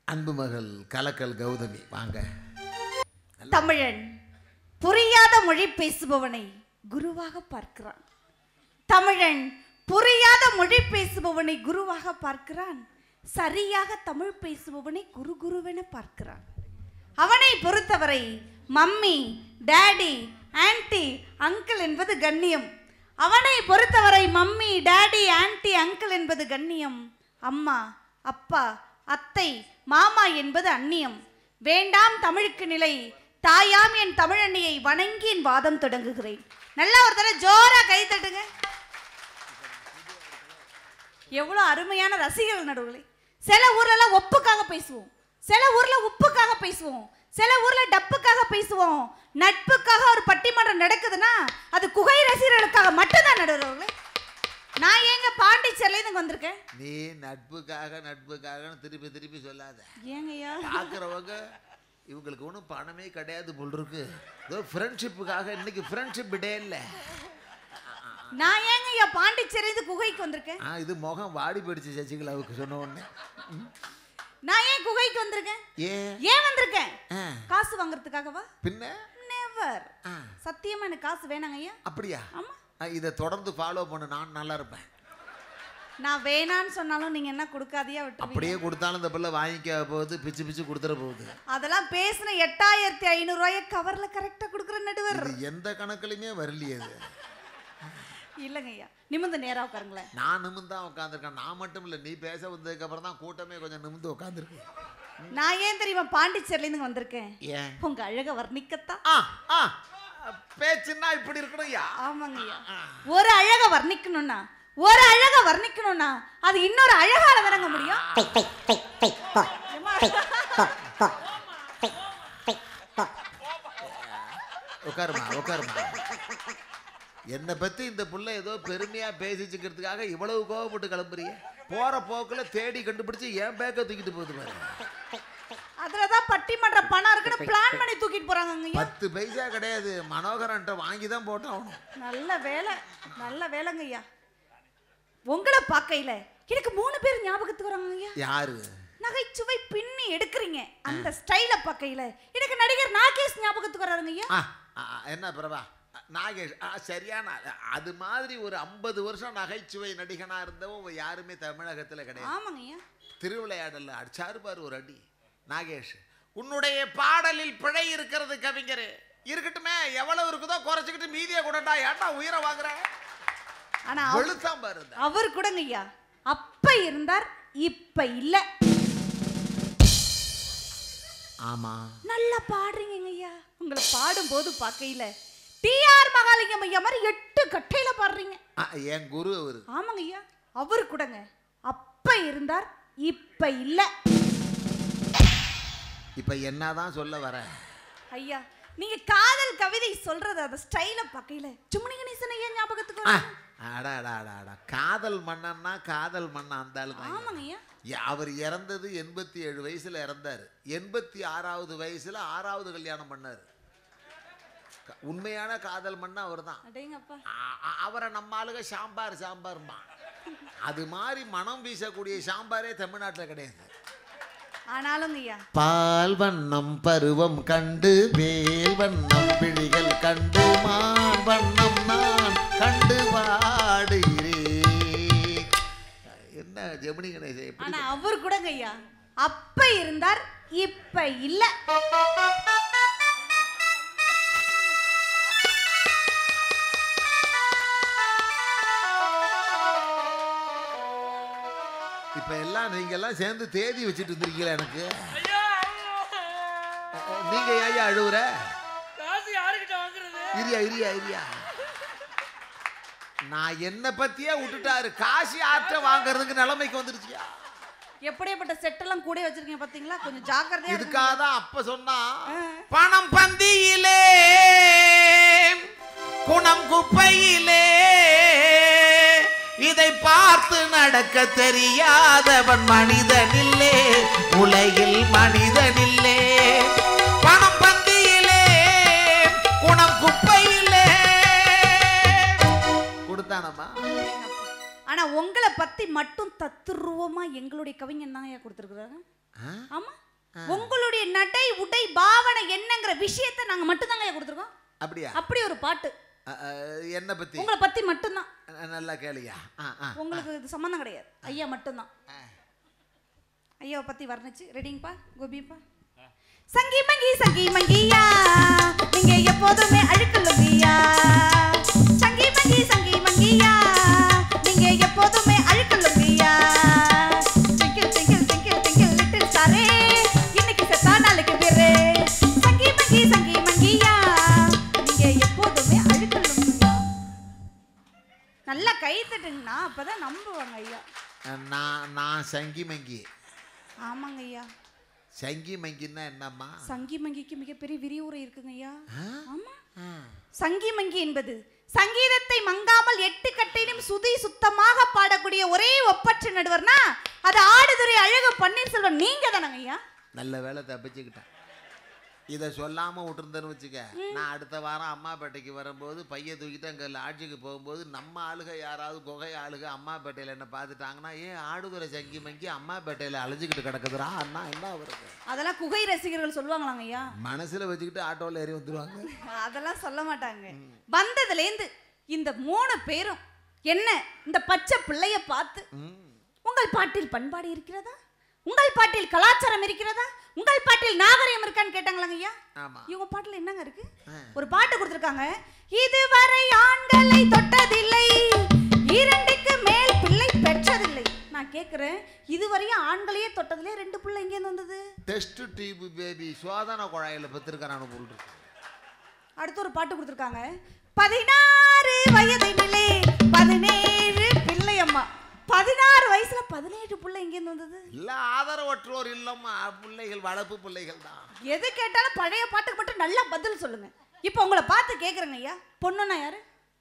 அன்பு மகள் கலக்கல் கௌதமி வாங்க. தமிழன் புரியாத மொழி பேசுபவனை குருவாக பார்க்கிறான். தமிழன் புரியாத மொழி பேசுபவனை குருவாக பார்க்கிறான். சரியாக தமிழ் பேசுபவனை குருவென பார்க்கிறான். அவனை பொறுத்தவரை மம்மி, டாடி, ஆன்டி, அங்கிள் என்பது கண்ணியம். அவனை பொறுத்தவரை மம்மி, டாடி, ஆன்டி, அங்கிள் என்பது கண்ணியம். அம்மா, அப்பா, அத்தை, மாமா என்பது அந்நியம். வேண்டாம் தமிழுக்கு நிலை, தாயாம் என் தமிழன்னையை வணங்கி என் வாதம் தொடங்குகிறேன். நல்லா ஒரு தடவை ஜோரா கை தட்டுங்க. எவ்வளவு அருமையான ரசிகர்கள் நடுவுகளே. சில ஊர்ல எல்லாம் ஒப்புக்காக பேசுவோம், சில ஊர்ல உப்புக்காக பேசுவோம், சில ஊர்ல டப்புக்காக பேசுவோம். நட்புக்காக ஒரு பட்டிமன்றம் நடக்குதுன்னா அது குகை ரசிகர்களுக்காக மட்டும்தான் நடுவுகளே. நான் ஏங்க பாண்டிச்சேரில இருந்து வந்திருக்கேன். நீ நட்புக்காக திருப்பி சொல்லாத. ஏங்கய்யா பார்க்குறவங்க இவங்களுக்கு ஒன்றும் பணமே கிடையாது போல் இருக்கு. ஏதோ ஃப்ரெண்ட்ஷிப்புக்காக. இன்னைக்கு ஃப்ரெண்ட்ஷிப் டே இல்லை. நான் ஏங்கய்யா பாண்டிச்சேரி குகைக்கு வந்திருக்கேன். இது முகம் வாடி போயிடுச்சு சசிகலாவுக்கு சொன்ன உடனே. நான் ஏன் குகைக்கு வந்திருக்கேன்? ஏன் வந்திருக்கேன்? காசு வாங்குறதுக்காகவா? பின்ன நெவர். சத்தியமா எனக்கு காசு வேணாங்க ஐயா. அப்படியா? ஆமா. இதை தொடர்ந்து ஃபாலோ பண்ணு, நான் நல்லா இருப்பேன். நான் வேணான்னு சொன்னாலும் நீங்க என்ன கொடுக்காதியா விட்டு? அப்படியே கொடுத்தாலும் இந்த பிள்ளை வாங்கிக்க போகுது, பிச்சு கொடுத்துற போகுது. அதெல்லாம் பேசின 8500 ரூபாயை கவர்ல கரெக்டா கொடுக்குற நடுவர். எந்த கணக்குலையுமே வரலையே அது. இல்லைங்க ஐயா, நிமிந்து நேரா உட்காருங்களேன். நான் நிமிந்து தான் உட்காந்துருக்கேன். நான் மட்டும் இல்லை, நீ பேச வந்ததுக்கு அப்புறம் தான் கூட்டமே கொஞ்சம் நிமிந்து உட்காந்துருக்கு. நான் ஏன் தெரியுமா பாண்டிச்சேரில இருந்து வந்திருக்கேன்? ஏன்? உங்க அழக வர்ணிக்கத்தான். பேச்சுன்னா இப்படி இருக்கணும் ஐயா. ஆமாங்க ஐயா. ஒரு அழக வர்ணிக்கணும்னா அது இன்னொரு அழகால தானங்க முடியும். உட்காருமா. என்னை பத்தி இந்த புள்ள ஏதோ பெருமையா பேசிச்சுக்கிறதுக்காக இவ்வளவு கோவப்பட்டு கிளம்புறிய? போற போக்குல தேடி கண்டுபிடிச்சு என் பேக்க தூக்கிட்டு போகுது பாரு. அதுலதான் பட்டிமன்ற பணம் இருக்குன்னு பிளான் பண்ணி தூக்கிட்டு போறாங்க. 10 பைசா கிடையாது, மனோகரன்ட்ட வாங்கி தான் போட்டோம். நல்ல வேலைங்க ஐயா. உங்களை பார்க்கையில எனக்கு 3 பேர் ஞாபகத்துக்கு வராங்க ஐயா. யாரு? நகைச்சுவை பின்னி எடுக்கிறீங்க அந்த ஸ்டைல பார்க்கையில எனக்கு நடிகர் நாகேஷ் ஞாபகத்துக்கு வராருங்க ஐயா. என்ன பிரபா நாகேஷ்? சரியான. அது மாதிரி ஒரு 50 வருஷம் நகைச்சுவை நடிகனா இருந்தவன் யாருமே தமிழகத்துல கிடையாது. ஆமாங்க ஐயா. திருவிளையாடல அடிச்சாரு பாரு ஒரு அடி நாகேஷ். உன்னுடைய பாடலில் பிழை இருக்கிறது கவிஞர். இருக்கட்டுமே, எவ்வளவு இருக்குதோ குறைச்சிக்கிட்டு மீதியை கூடட்டா. ஏன்டா உயிரை வாங்குற? ஆனா வெளுத்தான் பாரு. அவர் கூடங்க ஐயா அப்ப இருந்தார், இப்ப இல்ல. ஆமா, நல்லா பாடுறீங்க ஐயா. உங்களை பாடும் போது பார்க்கையில டிஆர் மகாலிங்கம் ஐயா மாதிரி 8 கட்டையில பாடுறீங்க. என் குரு அவரு. ஆமாங்க ஐயா, அவரு கூடங்க அப்ப இருந்தார், இப்ப இல்ல. இப்ப என்னதான் சொல்ல வர ஐயா? நீங்க காதல் கவிதை சொல்றது அந்த ஸ்டைல பார்க்கையில சுமணி கணேசன் ஐயா ஞாபகத்துக்கு வரும். அடா காதல் மன்னன்னா காதல் மன்னன் அந்த ஆளு தான். ஆமாங்க ஐயா. அவர் இறந்தது 87 வயசுல இறந்தாரு. 86வது வயசுல 6வது கல்யாணம் பண்ணாரு. உண்மையான காதல் மன்னா அவர் தான். அவரை நம்ம ஆளுக சாம்பார்மா. அது மாதிரி மனம் வீசக்கூடிய சாம்பாரே தமிழ்நாட்டில் கிடையாது. ஆனாலும் ஐயா, பால் வண்ணம் பருவம் கண்டு வேல் வண்ணம் பிழிகள் கண்டு மான் வண்ணம் நான் கண்டு வாடுகிறேன். என்ன ஜெமினி கணேசன்? ஆனா அவர் கூட ஐயா அப்ப இருந்தார், இப்ப இல்ல. இப்ப எல்லாம் நீங்க எல்லாம் சேர்ந்து தேதி வச்சுட்டு இருந்திருக்கீங்களா? எனக்கு நீங்க ஐயா அழுவுற? இரியா நான் என்ன பத்தியே விட்டுட்டாரு. காசி ஆற்ற வாங்குறதுக்கு நிலைமைக்கு வந்துருச்சியா? எப்படிப்பட்ட செட்டெல்லாம் கூட வச்சிருக்கீங்க பாத்தீங்களா? கொஞ்சம் ஜாக்கிரதையா. இதுக்காக தான் அப்ப சொன்னா பணம் பந்தியிலே குணம் குப்பையிலே இதை பார்த்து நடக்க தெரியாதவன் மனிதனில்லே, உலகில் மனிதனில்லே. பணம் பந்தியிலே குணம் குப்பையிலே கொடுத்தானம்மா. ஆனா உங்களை பத்தி மட்டும் தத்துருவமா எங்களுடைய கவிஞன் தான் கொடுத்திருக்கிறாங்க. ஆமா, உங்களுடைய நடை உடை பாவனை என்னங்கிற விஷயத்தை நாங்க மட்டும் தாங்க கொடுத்துருக்கோம். அப்படியா? அப்படி ஒரு பாட்டு என்ன பத்தி? உங்களை பத்தி மட்டும்தான். நல்லா கேளியா? உங்களுக்கு இது சம்பந்தம் கிடையாது. ஐயா மட்டும்தான். ஐயாவை பத்தி வர்ணிச்சு ரெடிங்கப்பா கோபிப்பா. சங்கி மங்கி சங்கி மங்கியா நீங்க எப்போதுமே அழுக்கலுங்கய்யா. சங்கி மங்கியா நீங்க எப்போதுமே அழுக்கலுங்கய்யா. டிங்கிள் டிங்கிள் டிங்கிள் டிங்கிள் லிட்டில் ஸ்டாரே இன்னைக்கு செத்தா நாளைக்கு வேறு. சங்கி மங்கியா நீங்க எப்போதுமே அழுக்கலுங்கய்யா. நல்லா கை தட்டுங்கண்ணா, அப்பதான் நம்புவாங்க ஐயா. நான் சங்கி மங்கி. ஆமாங்க ஐயா. சங்கி மங்கின்னா என்னம்மா? சங்கி மங்கிக்கு மிகப்பெரிய விரிவுரை இருக்குங்க ஐயா. ஆமா, சங்கி மங்கி என்பது சங்கீதத்தை மங்காமல் 8 கட்டையிலும் சுதி சுத்தமாக பாடக்கூடிய ஒரே ஒப்பற்ற நடுவர்னா அது ஆடுதுறை அழகு பன்னீர்செல்வம் நீங்க தானங்க ஐயா. நல்ல வேலை தப்பிச்சுக்கிட்டேன். இதை சொல்லாமல் விட்டுருந்தேன்னு வச்சுக்க, நான் அடுத்த வாரம் அம்மாப்பேட்டைக்கு வரும்போது பைய தூக்கிட்டு அங்கே லாட்ஜுக்கு போகும்போது நம்ம ஆளுக யாராவது குகை ஆளுக அம்மாப்பேட்டையில் என்ன பார்த்துட்டாங்கன்னா, ஏன் ஆடுதுறை சங்கி மங்கி அம்மாப்பேட்டையில் அலைஞ்சிக்கிட்டு கிடக்குதுரா அண்ணா என்ன வருது? அதெல்லாம் குகை ரசிகர்கள் சொல்லுவாங்களாங்க ஐயா. மனசில் வச்சுக்கிட்டு ஆட்டோவில் ஏறி வந்துடுவாங்க. அதெல்லாம் சொல்ல மாட்டாங்க. வந்ததுலேருந்து இந்த 3 பேரும் என்ன இந்த பச்சை பிள்ளைய பார்த்து உங்கள் பாட்டில் பண்பாடு இருக்கிறதா, உங்கள் பாட்டில் கலாச்சாரம் இருக்கிறதா, உங்கள் பாட்டில் நாகரிகம் இருக்கான்னு கேட்டாங்களாங்க ஐயா. இவங்க பாட்டில் என்னங்க இருக்கு? ஒரு பாட்டு கொடுத்துருக்காங்க. இதுவரை ஆண்களை தொட்டதில்லை, 2க்கு மேல் பிள்ளை பெற்றதில்லை. நான் கேட்கிறேன், இதுவரையும் ஆண்களையே தொட்டதில்லை, 2 பிள்ளை எங்கே வந்தது? டெஸ்ட் டியூப் பேபி சோதனை குழாயில் பெற்றிருக்கான போல் இருக்கு. அடுத்து ஒரு பாட்டு கொடுத்துருக்காங்க. 16 வயதினிலே 17 பிள்ளை அம்மா. 16 வயசுல 17 பிள்ளை எங்க இருந்து வந்தது? இல்ல ஆதரவற்றோர் இல்லம்மா, பிள்ளைகள் வளர்ப்பு பிள்ளைகள் தான். எது கேட்டாலும் பழைய பாட்டுக்கு மட்டும் நல்லா பதில் சொல்லுங்க. இப்போ உங்களை பார்த்து கேக்குறேங்க ஐயா, பொண்ணுன்னா யாரு?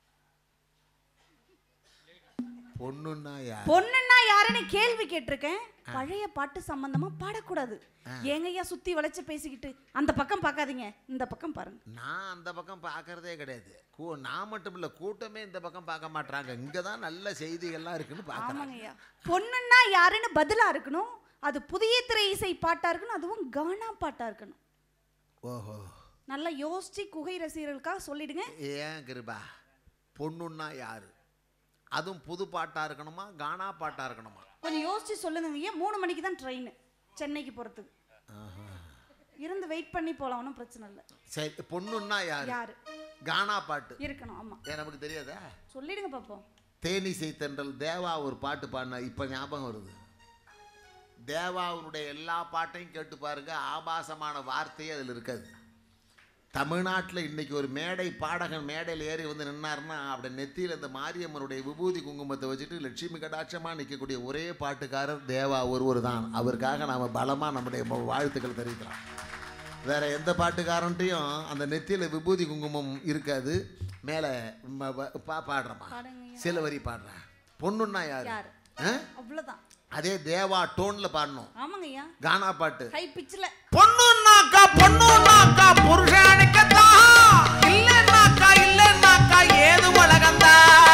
பொண்ணுன்னா யாருன்னு கேள்வி கேட்டிருக்கேன். பழைய பாட்டு சம்பந்தமா பாடக்கூடாது. ஏங்க ஐயா சுத்தி வளைச்சு பேசிக்கிட்டு அந்த பக்கம் பார்க்காதீங்க, இந்த பக்கம் பாருங்க. நான் அந்த பக்கம் பார்க்கறதே கிடையாது. நான் மட்டும் இல்ல, கூட்டமே இந்த பக்கம் பார்க்க மாட்டாங்க. இங்கதான் நல்ல செய்திகள்லாம் இருக்குன்னு பார்க்கறாங்க. ஆமாங்க ஐயா. பொண்ணுன்னா யாருன்னு பதிலா இருக்கணும். அது புதிய திரை இசை பாட்டா இருக்கணும், அதுவும் கானா பாட்டா இருக்கணும். ஓஹோ, நல்லா யோசிச்சு குகை ரசிகர்களுக்காக சொல்லிடுங்க. ஏன் கிருபா, பொண்ணுன்னா யாரு? அதுவும் புது பாட்டா இருக்கணுமா கானா பாட்டா இருக்கணுமா? கொஞ்சம் யோசிச்சு சொல்லுங்க ஐயா. 3 மணிக்கு தான் ட்ரெயின் சென்னைக்கு போறதுக்கு. இருந்து வெயிட் பண்ணி போலாம், ஒன்றும் பிரச்சனை இல்லை. சரி, பொண்ணுன்னா யாரு? யாரு? கானா பாட்டு இருக்கணும். ஆமா, நமக்கு தெரியாதா? சொல்லிடுங்க பாப்போம். தேனிசை தென்றல் தேவா ஒரு பாட்டு பாடினா இப்ப ஞாபகம் வருது. தேவாவுடைய எல்லா பாட்டையும் கேட்டு பாருங்க, ஆபாசமான வார்த்தையே அதில் இருக்காது. தமிழ்நாட்டில் இன்னைக்கு ஒரு மேடை பாடகன் மேடையில் ஏறி வந்து நின்னார்னா அப்படி நெத்தியில் இந்த மாரியம்மனுடைய விபூதி குங்குமத்தை வச்சுட்டு லட்சுமி கடாட்சமாக நிற்கக்கூடிய ஒரே பாட்டுக்காரர் தேவா ஒருவர் தான். அவருக்காக நாம் பலமாக நம்முடைய வாழ்த்துக்கள் தெரிவிக்கிறோம். வேற எந்த பாட்டுக்காரன்ட்டையும் அந்த நெத்தியில் விபூதி குங்குமம் இருக்காது. மேலே பாடுறமா சில வரி பாடுறேன். பொண்ணுன்னா யாரு? அவ்வளவுதான். அதே தேவா டோன்ல பாடணும். ஆமாங்க ஐயா, கானா பாட்டு ஹை பிட்ச்ல. பொண்ணுன்னாக்கா புருஷனுக்குதா, இல்லன்னாக்கா ஏது உலகந்தா.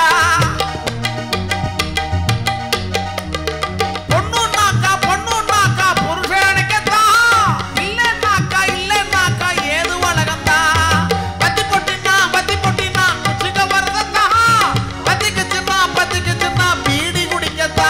பொண்ணுன்னாக்கா புருஷனுக்குதா, இல்லன்னாக்கா ஏது உலகந்தா. பத்தி பொட்டினா குச்சிக்க வரதா, பத்திக்குச்சுன்னா பீடி குடிக்கத்தா.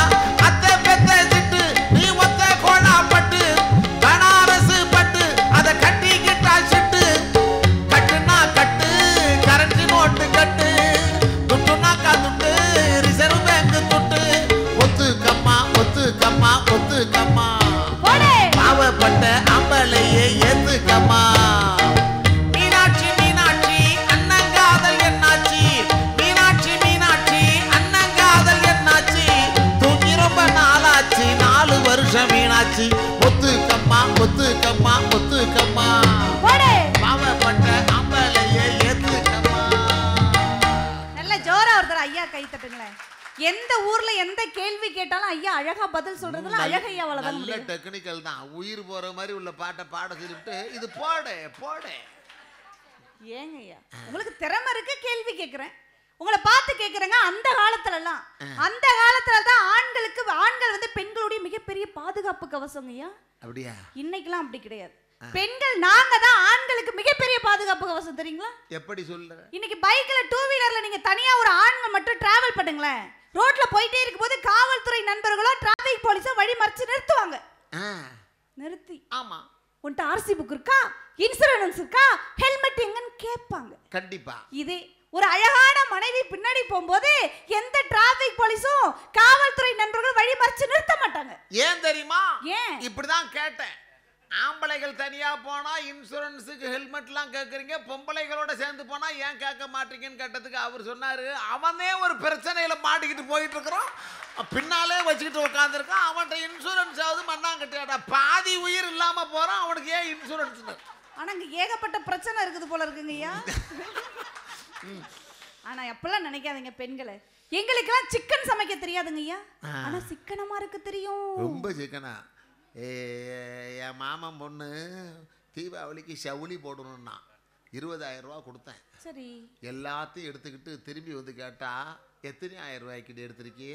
பாவப்பட்ட அம்பளையே ஏத்துக்கம்மா. மீனாட்சி அண்ணங்காதல் என்னாச்சி? மீனாட்சி அண்ணங்காதல் என்னாச்சி? தூக்கி ரொம்ப நாளாச்சு, 4 வருஷம் மீனாட்சி. ஒத்துக்கம்மா பாவப்பட்ட அம்பளையே ஏத்துக்கம்மா. நல்ல ஜோரா ஒருத்தர் ஐயா கை தட்டுங்களேன். எந்த ஊர்ல எந்த கேள்வி கேட்டாலும் ஐயா அழகா பதில் சொல்றதுல அழகையாவால தான் நல்ல டெக்னிக்கல் தான். உயிர் போற மாதிரி உள்ள பாட்டை பாட சொல்லிட்டு இது போடு. ஏங்க ஐயா, உங்களுக்கு திறமை இருக்கு, கேள்வி கேக்குறேன், உங்களை பார்த்து கேக்குறேங்க. அந்த காலத்துல தான் ஆண்கள் வந்து பெண்களுடைய மிகப்பெரிய மிகப்பெரிய பாதுகாப்பு கவசங்கய்யா. அப்படியா? இன்னைக்கெல்லாம் அப்படி கிடையாது. பெண்கள் நாங்க தான் ஆண்களுக்கு மிகப்பெரிய பாதுகாப்பு கவசம், தெரியுங்களா? எப்படி சொல்ற? இன்னைக்கு பைக்ல 2 வீலர்ல நீங்க தனியா ஒரு ஆண்கள் மட்டும் டிராவல் பண்ணுங்களேன், ரோட்ல போயிட்டே இருக்கும்போது காவல்துறை நண்பர்களோ டிராபிக் போலீஸோ வழி மறிச்சு நிறுத்துவாங்க. நிறுத்தி ஆமா உன்ட்ட ஆர்சி புக் இருக்கா, இன்சூரன்ஸ் இருக்கா, ஹெல்மெட் எங்கன்னு கேட்பாங்க. கண்டிப்பா. இதே ஒரு அழகான மனைவி பின்னாடி போகும்போது எந்த டிராபிக் போலீஸும் காவல்துறை நண்பர்கள் வழி மறிச்சு நிறுத்த மாட்டாங்க. ஏன் தெரியுமா? ஏன்? இப்படிதான் கேட்டேன். ஆம்பளைகள் தனியா போனா இன்சூரன்ஸுக்கு ஹெல்மெட்லாம் கேட்குறீங்க, பொம்பளைகளோட சேர்ந்து போனா ஏன் கேட்க மாட்டீங்கன்னு கேட்டதுக்கு அவர் சொன்னாரு, அவனே ஒரு பிரச்சனையில மாட்டிக்கிட்டு போயிட்டு இருக்கிறோம், பின்னாலே வச்சுக்கிட்டு உட்காந்துருக்கான், அவன்கிட்ட இன்சூரன்ஸ் ஆகுது மண்ணாங்கட்டியாடா, பாதி உயிர் இல்லாம போறான், அவனுக்கு ஏன் இன்சூரன்ஸ்? ஆனா இங்க ஏகப்பட்ட பிரச்சனை இருக்குது போல இருக்குங்கய்யா. ஆனா எப்பெல்லாம் நினைக்காதீங்க பெண்களை, எங்களுக்கெல்லாம் சிக்கன் சமைக்க தெரியாதுங்கய்யா, ஆனா சிக்கனமா இருக்கு தெரியும். ரொம்ப சிக்கனா. என் மாமன் பொண்ணு தீபாவளிக்கு சவுளி போடணும்னா 20,000 ரூபா கொடுத்தேன். சரி. எல்லாத்தையும் எடுத்துக்கிட்டு திரும்பி வந்து கேட்டா எத்தனை ஆயிரம் ரூபாய்க்கு எடுத்திருக்கி?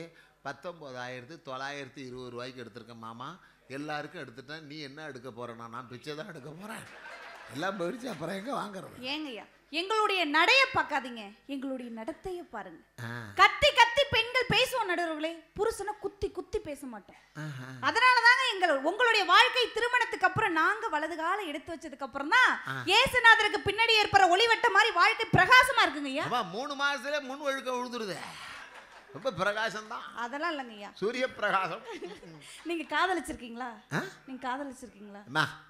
19,920 ரூபாய்க்கு எடுத்திருக்கேன் மாமா, எல்லாருக்கும் எடுத்துட்டேன், நீ என்ன எடுக்க போறேன்னா? நான் பிச்சை தான் எடுக்க போறேன். எல்லாம் போயிடுச்சு, அப்புறம் எங்க வாங்குறது? ஏங்கய்யா எங்களுடைய நடைய பார்க்காதீங்க, எங்களுடைய நடத்தைய பாருங்க. கத்தி கத்தி பெண்கள் பேசுவோம் நடுவர்களே, புருஷனை குத்தி குத்தி பேச மாட்டோம். அதனாலதாங்க உங்களுடைய வாழ்க்கை திருமணத்துக்கு அப்புறம் நாங்க வலது கால எடுத்து வச்சதுக்கு அப்புறம் தான் ஏசுநாதருக்கு பின்னாடி ஏற்படுற ஒளிவட்ட மாதிரி வாழ்க்கை பிரகாசமா இருக்குங்கய்யா. 3 மாசத்துல முன் ஒழுக்க விழுந்துருது, ரொம்ப பிரகாசம் தான். அதெல்லாம் இல்லைங்கய்யா, சூரிய பிரகாசம். நீங்க காதலிச்சிருக்கீங்களா? நீங்க காதலிச்சிருக்கீங்களா?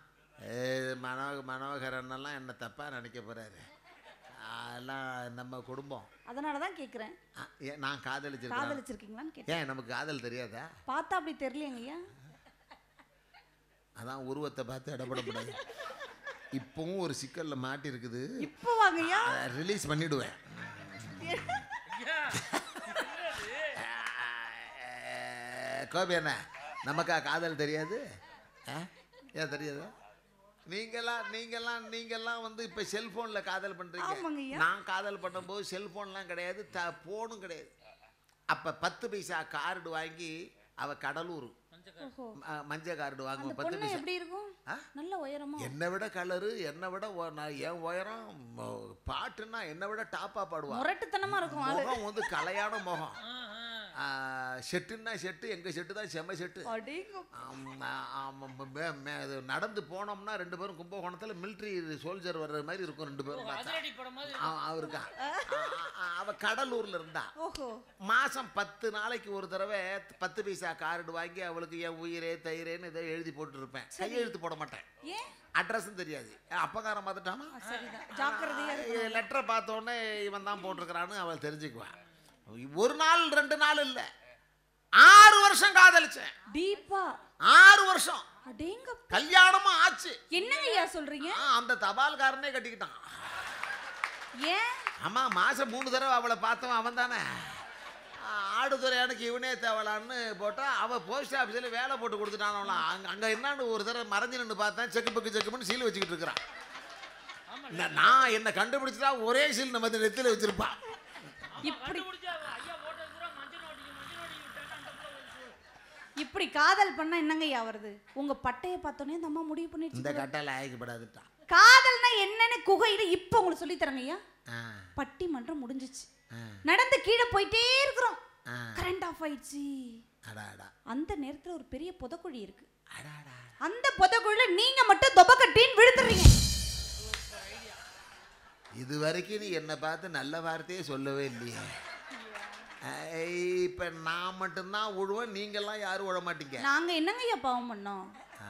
மனோகரன் எல்லாம் என்ன தப்பா நினைக்க போறாரு, அதெல்லாம் நம்ம குடும்பம். அதனாலதான் கேக்குறேன், நான் காதலிச்சிருக்கீங்களான்னு கேட்டேன். ஏன் நமக்கு காதல் தெரியாதா? பார்த்தா அப்படி தெரியலைங்கய்யா. அதான் உருவத்தை பார்த்து இடப்படக்கூடாது. இப்பவும் ஒரு சிக்கல்ல மாட்டி இருக்குது, இப்போ வாங்கய்யா ரிலீஸ் பண்ணிடுவேன். கோபி என்ன நமக்கா காதல் தெரியாது? ஏன் தெரியாது? நீங்கெல்லாம் வந்து இப்போ செல்ஃபோனில் காதல் பண்ணுறீங்க. நான் காதல் பண்ணும்போது செல்ஃபோன்லாம் கிடையாது, ஃபோனும் கிடையாது. அப்போ 10 பைசா கார்டு வாங்கி அவள் கடலூர் மஞ்சள் கார்டு வாங்குவோம். 10 பைசா. எப்படி இருக்கும்? நல்ல உயரமா, என்னை விட கலரு, என்னை விட என் உயரம், பாட்டுன்னா என்னை விட டாப்பாக பாடுவான். முரட்டுத்தனமா இருக்கும், முகம் வந்து கலையான முகம். ஷெட்டுன்னா ஷெட்டு, எங்கள் ஷெட்டு தான் செம்ம ஷெட்டு. நடந்து போனோம்னா 2 பேரும் கும்பகோணத்தில் மிலிட்ரி சோல்ஜர் வர்ற மாதிரி இருக்கும். 2 பேரும் அவருக்கா. அவ கடலூர்ல இருந்தா. மாசம் 10 நாளைக்கு ஒரு தடவை 10 பைசா கார்டு வாங்கி அவளுக்கு என் உயிரே தயிரேன்னு இதை எழுதி போட்டு இருப்பேன். கையெழுத்து போட மாட்டேன், அட்ரஸும் தெரியாது. அப்பகாரம் பார்த்துட்டாமா, லெட்டரை பார்த்தோன்னே இவன் தான் போட்டிருக்கிறான்னு அவள் தெரிஞ்சுக்குவான். 1 நாள் 2 நாள் இல்ல, 6 வருஷம் காதலிச்சேன். டீப்பா 6 வருஷம். கல்யாணமும் ஆச்சு. என்னங்கய்யா சொல்றீங்க? அந்த தபால்காரனே கட்டிக்கிட்டான். ஏன்? ஆமா, மாசம் 3 தடவை அவளை பார்த்தவன் அவன் தானே. ஆடுதுறையானுக்கு இவனே தேவலான்னு போட்டா அவ போஸ்ட் ஆஃபீஸில் வேலை போட்டு கொடுத்துட்டான். அங்க என்னன்னு ஒரு தடவை மறைஞ்சு நின்று பார்த்தேன், செக்கு பக்கு செக்குன்னு சீல் வச்சுக்கிட்டு இருக்கிறான். நான் என்ன கண்டுபிடிச்சா ஒரே சீல் நம்ம நெத்தில வச்சிருப்பான். இப்படி காதல் பண்ணா என்னங்கய்யா வருது? உங்க பட்டைய பார்த்தோன்னே இந்த அம்மா முடிவு பண்ணிட்டு இந்த கட்டால ஆயிக்கப்படாதுட்டா. காதல்னா என்னன்னு குகையில இப்ப உங்களுக்கு சொல்லி தரங்கய்யா. பட்டிமன்றம் முடிஞ்சிச்சு, நடந்து கீழே போயிட்டே இருக்கிறோம், கரண்ட் ஆஃப் ஆயிடுச்சு. அந்த நேரத்துல ஒரு பெரிய புதக்குழி இருக்கு. அந்த புதக்குழில நீங்க மட்டும் தொபக்கட்டின்னு விழுந்துறீங்க. இது வரைக்கும் நீ என்ன பார்த்து நல்ல வார்த்தையே சொல்லவே இல்லையே. இப்ப நான் மட்டும்தான் விழுவேன், நீங்கெல்லாம் யாரும் விழ மாட்டீங்க. நாங்க என்னங்கய்யா பாவம் பண்ணோம்?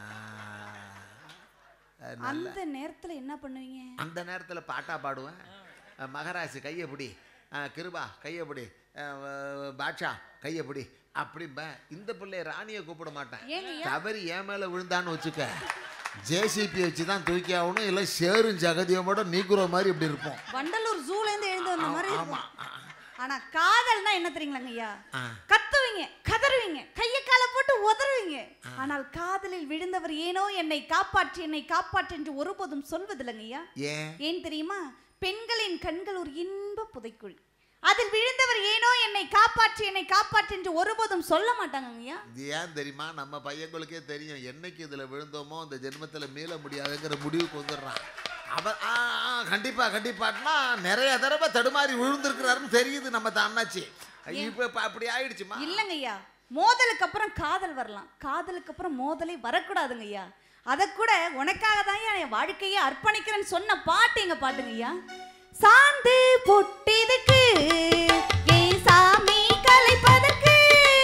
அந்த நேரத்துல என்ன பண்ணுவீங்க? அந்த நேரத்துல பாட்டா பாடுவேன். மகராசி கையப்படி, கிருபா கையப்படி, பாட்ஷா கையப்படி அப்படிம்பேன். இந்த பிள்ளைய ராணியை கூப்பிட மாட்டேன். தவறி என் மேல விழுந்தான்னு வச்சுக்க, ஜேசிபி வச்சு தான் தூக்கி ஆகணும், இல்லை சேரும் ஜகதியோட நீக்குற மாதிரி இப்படி இருப்போம். வண்டலூர் ஜூல இருந்து எழுந்து வந்த மாதிரி. ஆமா. ஆனா காதல்னா என்ன தெரியுங்களாங்க ஐயா? கத்துவீங்க, கதறுவீங்க, கைய கால போட்டு உதறுவீங்க. ஆனால் காதலில் விழுந்தவர் ஏனோ என்னை காப்பாற்று என்னை காப்பாற்று என்று ஒருபோதும் சொல்வதில்லைங்க ஐயா. ஏன் தெரியுமா? பெண்களின் கண்கள் ஒரு இன்ப புதைக்குள், அதில் விழுந்தவர் ஏனோ என்னை காப்பாற்று என்று ஒருபோதும் சொல்ல மாட்டாங்க ஐயா. இது ஏன் தெரியுமா? நம்ம பையங்களுக்கே தெரியும், என்னைக்கு இதுல விழுந்தோமோ இந்த ஜென்மத்துல மீள முடியாதுங்கிற முடிவுக்கு வந்துடுறான் அவன். கண்டிப்பாட்னா நிறைய தடவை தடுமாறி விழுந்திருக்கிறாருன்னு தெரியுது நம்ம அண்ணாச்சி. இப்ப அப்படி ஆயிடுச்சுமா? இல்லங்க ஐயா, மோதலுக்கு அப்புறம் காதல் வரலாம், காதலுக்கு அப்புறம் மோதலே வரக்கூடாதுங்க ஐயா. அத கூட உனக்காக தான் என் வாழ்க்கையை அர்ப்பணிக்கிறேன்னு சொன்ன பாட்டு எங்க பாட்டுங்க ஐயா. சாந்து பொட்டிதுக்கு ஏ சாமி கலைப்பதற்கு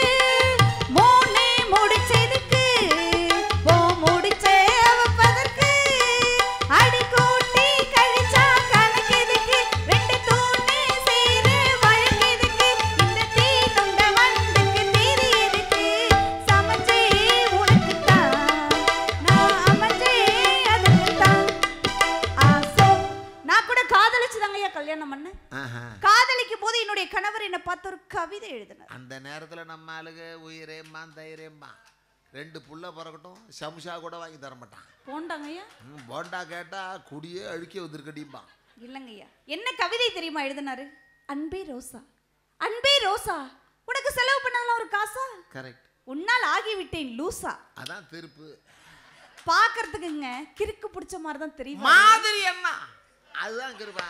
மூணு முடிச்சதுக்கு ஓ முடிச்சே அவப்பதற்கு அடி கூட்டி கழிச்சா கணக்கெதுக்கு ரெண்டு தூணு சேர வழக்கெதுக்கு இந்த தீனுண்ட வண்டுக்கு தீதி எதுக்கு சமைச்சே உனக்குத்தான் நான் அமைச்சே அதுக்குத்தான் ஆசோ. நான் கூட காதலிச்சுதாங்க ஐயா கல்யாணம் பண்ண. காதலிக்கும் போது என்னுடைய கணவர் என்ன பார்த்து ஒரு கவிதை எழுதினார். அந்த நேரத்துல நம்ம ஆளுக உயிரேம்மா தைரியம்மா ரெண்டு புள்ள பிறக்கட்டும் சம்சா கூட வாங்கி தர மாட்டான். போண்டாங்க ஐயா. போண்டா கேட்டா குடியே அழுக்கி வந்துருக்கடிம்பா. இல்லங்க ஐயா, என்ன கவிதை தெரியுமா எழுதினாரு? அன்பே ரோசா, அன்பே ரோசா, உனக்கு செலவு பண்ணதெல்லாம் ஒரு காசா? கரெக்ட். உன்னால் ஆகிவிட்டேன் லூசா. அதான் திருப்பு. பாக்குறதுக்குங்க கிறுக்கு பிடிச்ச மாதிரி தான் தெரியும். மாதிரி என்ன? அதுதான் கிருபா.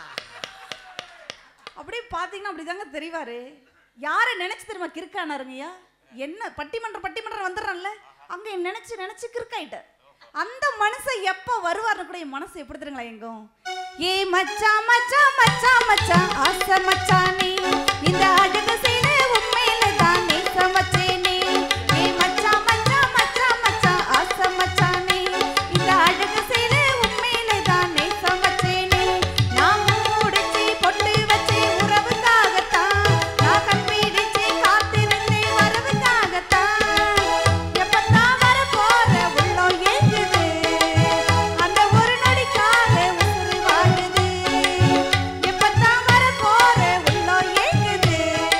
அப்படியே பாத்தீங்கன்னா அப்படிதாங்க தெரிவாரு. யாரை நினைச்சு தெரியுமா கிறுக்கானாருங்கய்யா? என்ன பட்டிமன்றம் வந்துடுறான்ல, அங்க என்ன நினைச்சு கிறுக்காயிட்டார். அந்த மனுஷன் எப்ப வருவார்னு கூட என் மனசு எப்படி தெரியுங்களா எங்கும் ஏ மச்சான் மச்சான் மச்சான் மச்சான் ஆசை மச்சானே இந்த அழகு செய்த உண்மையில தான் நேசமச்சேனே. ஏ மச்சான் மச்சான் மச்சான் மச்சான் ஆசை மச்சானே இந்த அழகு செய்த உண்மையில தான் நேசமச்சேனே. நான் மூடிச்சு பொட்டு வச்சு உறவுக்காகத்தான் நான் கண்பிடிச்சு காத்திருந்தேன் வரவுக்காகத்தான். எப்பத்தான் வர போற உள்ளம் ஏங்குது அந்த ஒரு நொடிக்காக உசுறு வாழுது. எப்பத்தான் வர போற உள்ளம் ஏங்குது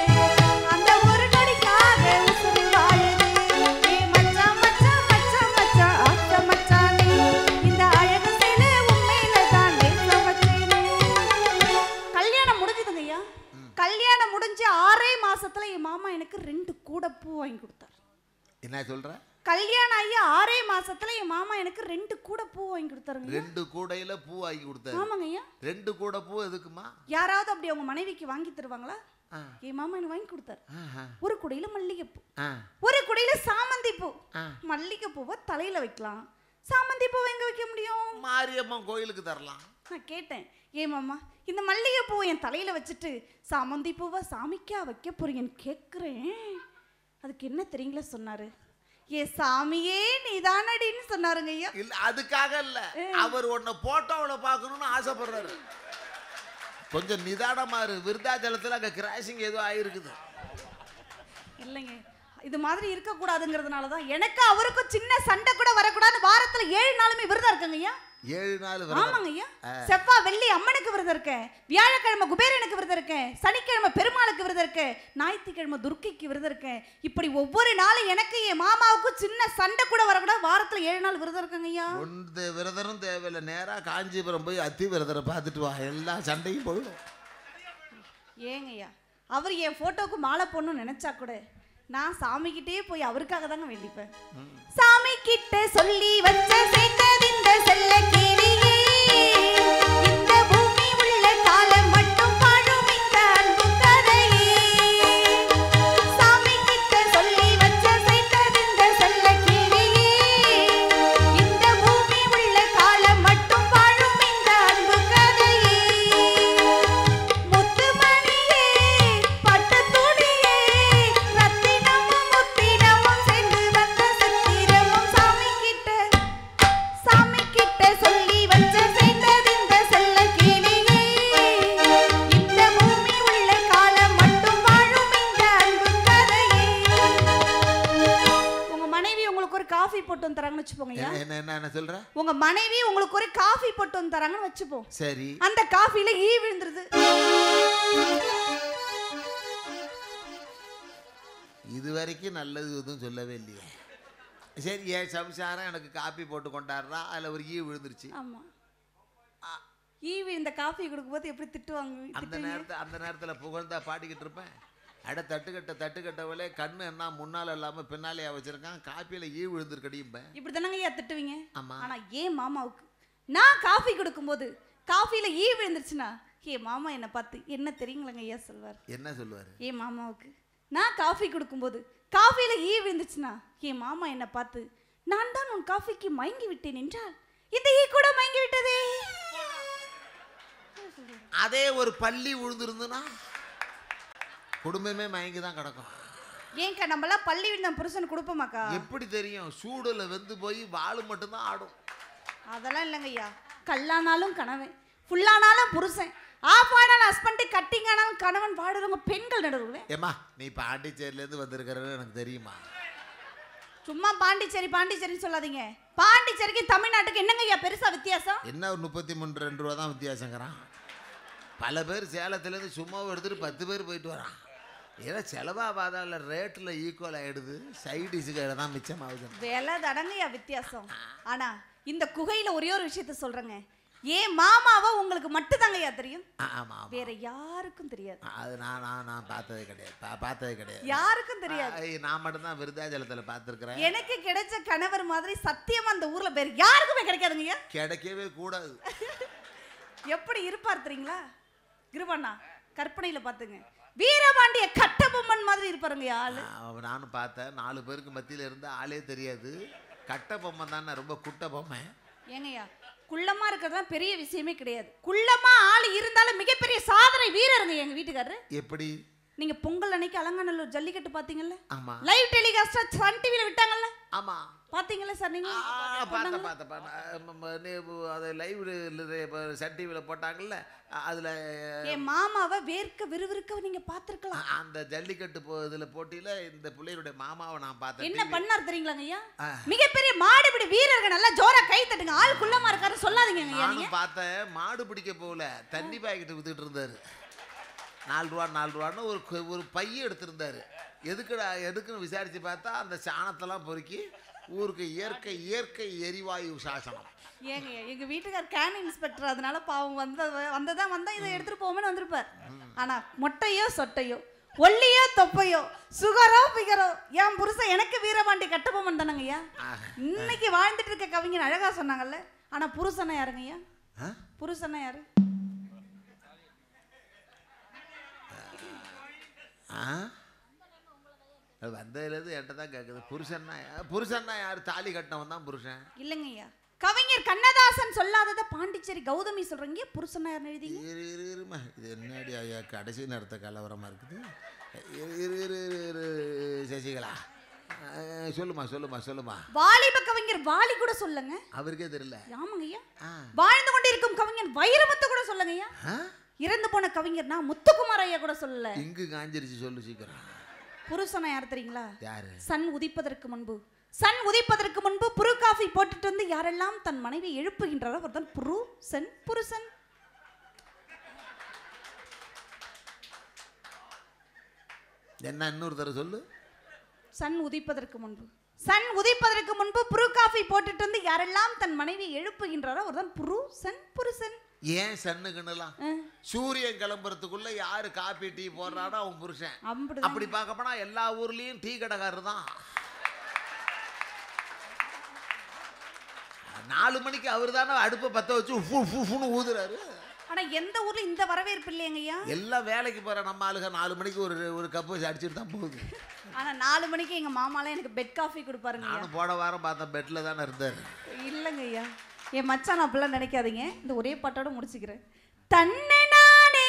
அந்த ஒரு நொடிக்காக உசுறு வாழுது. ஏ மச்சான் மச்சான் மச்சான் மச்சான் ஆசை மச்சானே இந்த அழகு செய்த உண்மையில தான் நேசமச்சேனே. கல்யாணம் முடிஞ்சதுங்க ஐயா. கல்யாணம் முடிஞ்சு 6 மாசத்துல என் மாமா எனக்கு 2 கூடை பூ வாங்கி கொடுத்தார். என்ன சொல்ற? கல்யாணம் ஐயா 6 மாசத்துல என் மாமா எனக்கு 2 கூடை பூ வாங்கி கொடுத்தாருங்க. 2 கூடையில பூ வாங்கி கொடுத்தாரு. ஆமாங்க ஐயா. 2 கூடை பூ எதுக்குமா? யாராவது அப்படி அவங்க மனைவிக்கு வாங்கி தருவாங்களா? என் மாமா எனக்கு வாங்கி கொடுத்தாரு. ஒரு குடையில மல்லிகைப்பூ, ஒரு குடையில சாமந்தி பூ. மல்லிகைப்பூவை தலையில வைக்கலாம், சாமந்தி பூவை எங்க வைக்க முடியும்? மாரியம்மன் கோயிலுக்கு தரலாம். நான் கேட்டேன், ஏ மாமா இந்த மல்லிகை பூவை என் தலையில வச்சுட்டு சாமந்தி பூவை சாமிக்கா வைக்க போறீங்கன்னு கேட்குறேன். அதுக்கு என்ன தெரியுங்களா சொன்னாரு? ஏ சாமியே நீதானடின்னு சொன்னாருங்க ஐயா. இல்ல அதுக்காக இல்ல, அவர் உன்னை போட்டோவில் பார்க்கணும்னு ஆசைப்படுறாரு. கொஞ்சம் நிதானமா இரு. விருத்தாச்சலத்தில் அங்கே கிராசிங் ஏதோ ஆயிருக்குது. இல்லைங்க, இது மாதிரி இருக்கக்கூடாதுங்கிறதுனால தான் எனக்கு அவருக்கும் சின்ன சண்டை கூட வரக்கூடாது. வாரத்துல 7 நாளுமே விரதம் இருக்குங்க ஐயா. 7 நாள்? ஆமாங்க ஐயா. செவ்வாய் வெள்ளி அம்மனுக்கு விரதம் இருக்கேன், வியாழக்கிழமை குபேரனுக்கு விரதம் இருக்கேன், சனிக்கிழமை பெருமாளுக்கு விரதம் இருக்கேன், ஞாயிற்றுக்கிழமை துர்க்கைக்கு விரதம் இருக்கேன். இப்படி ஒவ்வொரு நாளும் எனக்கு என் மாமாவுக்கும் சின்ன சண்டை கூட வரக்கூடாது. வாரத்துல 7 நாள் விரதம் இருக்குங்க ஐயா. ஒன்று விரதரும் தேவையில்லை, நேரா காஞ்சிபுரம் போய் அத்தி விரதரை பார்த்துட்டு வா, எல்லா சண்டையும் போயிடும். ஏங்க ஐயா, அவர் என் போட்டோவுக்கு மாலை போடணும்னு நினைச்சா கூட நான் சாமி கிட்டே போய் அவருக்காக தாங்க வேண்டிப்பேன். சாமி கிட்ட சொல்லி வச்ச சேர்த்தது இந்த செல்ல கிளியே, இந்த பூமி உள்ள காலம் மட்டும் வாழும் இந்த அன்பு கதையே. சாமி கிட்ட சொல்லி வச்ச சேர்த்தது இந்த செல்ல கிளியே, இந்த பூமி உள்ள காலம் மட்டும் வாழும் இந்த அன்பு கதையே. முத்துமணியே பட்டு துணியே ரத்தினமும் முத்தினமும் சேர்ந்து வந்த சித்திரமும் சாமி கிட்ட சொல்லி வச்ச சேர்ந்தது இந்த செல்ல கிளியே, இந்த பூமி உள்ள காலம் மட்டும் வாழும் இந்த அன்பு கதையே. உங்க மனைவி உங்களுக்கு ஒரு காஃபி போட்டு வந்து தராங்கன்னு வச்சுப்போங்க ஐயா. என்ன சொல்ற? உங்க மனைவி உங்களுக்கு ஒரு காஃபி போட்டு வந்து தராங்கன்னு வச்சுப்போம். சரி. அந்த காஃபில ஈ விழுந்துருது. இது வரைக்கும் நல்லது எதுவும் சொல்லவே இல்லையே. சரி, ஏன் சம்சாரம் எனக்கு காப்பி போட்டு கொண்டாடுறா, அதில் ஒரு ஈ விழுந்துருச்சு. ஆமா. ஈவி இந்த காஃபி கொடுக்கும்போது எப்படி திட்டுவாங்க? அந்த நேரத்தில் புகழ்ந்தா பாடிக்கிட்டு இருப்பேன். தட்டுக்கட்டவளே கண்ணு என்ன முன்னால இல்லாம பின்னாலேயா வச்சிருக்கான், காப்பியில ஈ விழுந்துருக்கடியும்பேன். இப்படி தானங்க ஐயா திட்டுவீங்க. ஆமா. ஆனா ஏன் மாமாவுக்கு நான் காஃபி கொடுக்கும்போது காஃபியில ஈ விழுந்துருச்சுன்னா மாமா என்ன பார்த்து என்ன தெரியுங்களங்க ஐயா சொல்வார்? என்ன சொல்லுவாரு? மாமாவுக்கு நான் காஃபி கொடுக்கும்போது காஃபியில ஈ விழுந்துச்சுன்னா மாமா என்ன பார்த்து நான் தான் உன் காஃபிக்கு மயங்கி விட்டேன் என்றால் இந்த ஈ கூட மயங்கி விட்டதே. அதே ஒரு பள்ளி விழுந்துருந்துன்னா குடும்பமே மயங்கி தான் கிடக்கும். ஏன்க்கா நம்மளாம் பள்ளி விழுந்த புருஷன் கொடுப்போமாக்கா? எப்படி தெரியும்? சூடுல வெந்து போய் வாழு மட்டும்தான் ஆடும். அதெல்லாம் இல்லைங்க ஐயா. கல்லானாலும் கணவன், ஃபுல்லானாலும் புருஷன், ஆஃப் ஆனாலும் ஹஸ்பண்ட், கட்டிங் ஆனாலும் கணவன் பாடுறவங்க பெண்கள் நடுவுல. ஏமா நீ பாண்டிச்சேரியிலேருந்து வந்திருக்கிறது எனக்கு தெரியுமா? சும்மா பாண்டிச்சேரின்னு சொல்லாதீங்க. பாண்டிச்சேரிக்கு தமிழ்நாட்டுக்கு என்னங்க ஐயா பெருசா வித்தியாசம்? என்ன ஒரு 33 ரூபா தான் வித்தியாசங்கிறான். பல பேர் சேலத்துலேருந்து சும்மாவும் எடுத்துட்டு 10 பேர் போயிட்டு வரான். ஏன்னா செலவாகாத இல்லை, ரேட்டில் ஈக்குவல் ஆகிடுது. சைடிஸுக்கு தான் மிச்சமாகுது. விலை தடங்கையா வித்தியாசம். ஆனா இந்த குகையில ஒரே ஒரு விஷயத்த சொல்றேங்க. மாமாவை உங்களுக்கு மட்டும் தாங்கய்யா தெரியும். வேற யாருக்கும் தெரியாது. அது நான் பார்த்ததே கிடையாது. யாருக்கும் தெரியாது. நான் மட்டும் தான் விருதாச்சலத்துல பார்த்துருக்கிறேன். எனக்கு கிடைச்ச கணவர் மாதிரி சத்தியமா அந்த ஊர்ல வேற யாருக்குமே கிடைக்காதுங்க. கிடைக்கவே கூடாது. எப்படி இருப்பார் தெரியுங்களா? கிருபண்ணா கற்பனையில பாத்துங்க, வீரபாண்டிய கட்டபொம்மன் மாதிரி இருப்பாருங்க ஆளு. நானும் பார்த்தேன். 4 பேருக்கு மத்தியில இருந்து ஆளே தெரியாது. கட்டபொம்மன் தானே, ரொம்ப குட்ட பொம்மை. ஏங்கய்யா குள்ளமா இருக்கிறதுலாம் பெரிய விஷயமே கிடையாது. குள்ளமா ஆள் இருந்தாலும் மிகப்பெரிய சாதனை வீரருங்க எங்க வீட்டுக்காரரு. எப்படி? நீங்க பொங்கல் அன்னைக்கு அலங்காநல்லூர் ஜல்லிக்கட்டு பாத்தீங்கல்ல? ஆமா. லைவ் டெலிகாஸ்டா சன் டிவில விட்டாங்கல்ல? ஆமா. பாத்தீங்களா சார் நீங்க? பார்த்தேன். அது லைவ் சன் டிவில போட்டாங்கல்ல, அதுல மாமாவை வேர்க்க விறுவிறுக்க நீங்க பாத்துருக்கலாம். அந்த ஜல்லிக்கட்டு இதுல போட்டியில இந்த பிள்ளையுடைய மாமாவை நான் பார்த்தேன். என்ன பண்ணார் தெரியுங்களாங்க ஐயா? மிகப்பெரிய மாடுபிடி வீரர்கள் நல்லா ஜோரா கை தட்டுங்க. ஆள் குள்ளமா இருக்காரு சொல்லாதீங்க ஐயா. நான் பார்த்தேன். மாடு பிடிக்க போகல, தண்ணி பாக்கெட் வித்துட்டு இருந்தாரு. 4 ரூபான்னு ஒரு பைய எடுத்திருந்தாரு. எதுக்குன்னு விசாரிச்சு பார்த்தா அந்த சாணத்தெல்லாம் பொறுக்கி ஊருக்கு இயற்கை எரிவாயு சாசனம். ஏங்க எங்க வீட்டுக்கார் கேன் இன்ஸ்பெக்டர், அதனால பாவம் வந்தா இதை எடுத்துட்டு போவோம்னு வந்திருப்பார். ஆனா மொட்டையோ சொட்டையோ, ஒல்லியோ தொப்பையோ, சுகரோ பிகரோ, என் புருஷன் எனக்கு வீரபாண்டி கட்டபொம்மன் தானங்க ஐயா. இன்னைக்கு வாழ்ந்துட்டு இருக்க கவிஞர் அழகா சொன்னாங்கல்ல. ஆனா புருஷனா யாருங்க ஐயா? புருஷனா யாரு? வந்ததுலேருந்து என்கிட்ட தான் கேட்குது. புருஷன்னா யார்? தாலி கட்டினவன் தான் புருஷன். இல்லைங்க ஐயா, கவிஞர் கண்ணதாசன் சொல்லாதத பாண்டிச்சேரி கௌதமி சொல்றீங்க. புருஷனா யார் எழுதி? இருமா, இது என்னடி ஐயா கடைசி நேரத்தை கலவரமா இருக்குது. சசிகலா சொல்லுமா. வாலிப கவிஞர் வாலி கூட சொல்லுங்க. அவருக்கே தெரியல. ஆமாங்க ஐயா. வாழ்ந்து கொண்டிருக்கும் கவிஞர் வைரமுத்து கூட சொல்லுங்க ஐயா. இறந்து போன கவிஞர்னா முத்துக்குமார் ஐயா கூட சொல்லல. இங்கு காஞ்சிருச்சு, சொல்லு சீக்கிரம். புருஷனா யார் தெரியுங்களா? யாரு? சன் உதிப்பதற்கு முன்பு புரு காஃபி போட்டுட்டு வந்து யாரெல்லாம் தன் மனைவி எழுப்புகின்றாரோ அவர்தான் புருஷன். என்ன இன்னொரு தடவை சொல்லு. சன் உதிப்பதற்கு முன்பு புரு காஃபி போட்டுட்டு வந்து யாரெல்லாம் தன் மனைவி எழுப்புகின்றாரோ அவர்தான் புருஷன். ஏன் சன்னுக்குன்னுலாம்? சூரியன் கிளம்புறதுக்குள்ள யாரு காபி டீ போடுறானோ அவன் புருஷன். அப்படி பார்க்க போனா எல்லா ஊர்லயும் டீ கடைக்காரர் தான். 4 மணிக்கு அவர் தானே அடுப்பை பற்ற வச்சு ஊதுறாரு. ஆனா எந்த ஊர்ல இந்த வரவேற்பு இல்லையா? எல்லாம் வேலைக்கு போற நம்ம ஆளுங்க 4 மணிக்கு ஒரு கப் வச்சு அடிச்சுட்டு தான் போகுது. ஆனா 4 மணிக்கு எங்க மாமாலாம் எனக்கு பெட் காஃபி கொடுப்பாருங்க. நானும் போன வாரம் பார்த்தேன், பெட்ல தானே இருந்தாரு. இல்லைங்க ஐயா, என் மச்சான் அப்படிலாம் நினைக்காதீங்க. இந்த ஒரே பாட்டோட முடிச்சுக்கிறேன். தன்னை நானே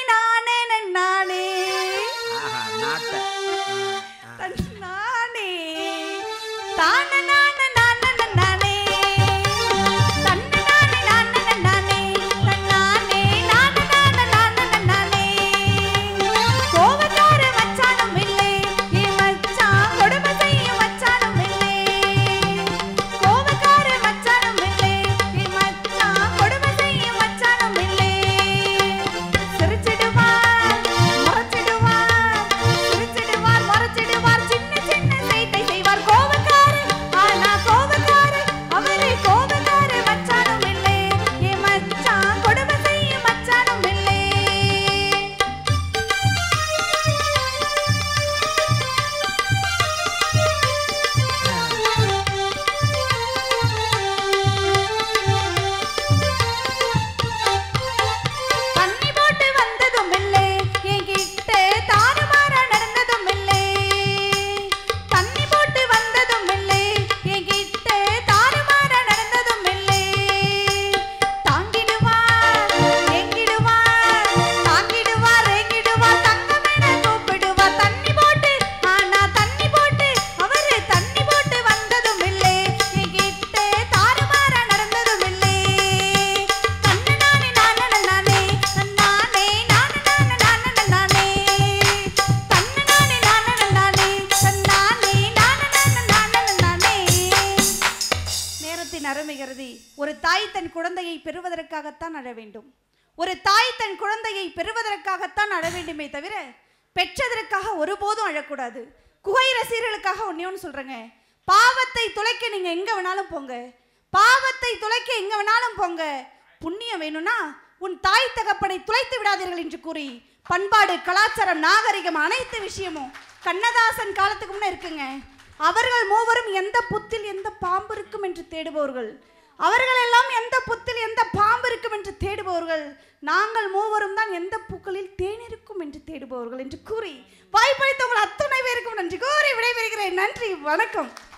சொல்லுகிறது, ஒரு தாய் தன் குழந்தையை பெறுவதற்காகத்தான் அழ வேண்டும். ஒரு தாய் தன் குழந்தையை பெறுவதற்காகத்தான் அழ வேண்டுமே தவிர பெற்றதற்காக ஒருபோதும் அழக்கூடாது. குகை ரசிகர்களுக்காக ஒன்னே ஒன்று சொல்றேங்க, பாவத்தை துளைக்க நீங்க எங்க வேணாலும் போங்க, பாவத்தை துளைக்க எங்க வேணாலும் போங்க, புண்ணியம் வேணும்னா உன் தாய் தகப்பனை துளைத்து விடாதீர்கள் என்று கூறி பண்பாடு, கலாச்சாரம், நாகரிகம் அனைத்து விஷயமும் கண்ணதாசன் காலத்துக்கு முன்னே இருக்குங்க. அவர்கள் மூவரும் எந்த புத்தில் எந்த பாம்பு இருக்கும் என்று தேடுபவர்கள், அவர்கள் எல்லாம் எந்த புத்தில் எந்த பாம்பு இருக்கும் என்று தேடுபவர்கள், நாங்கள் மூவரும் தான் எந்த பூக்களில் தேன் இருக்கும் என்று தேடுபவர்கள் என்று கூறி வாய்ப்பளித்த உங்கள் அத்தனை பேருக்கும் நன்றி கூறி விடைபெறுகிறேன். நன்றி, வணக்கம்.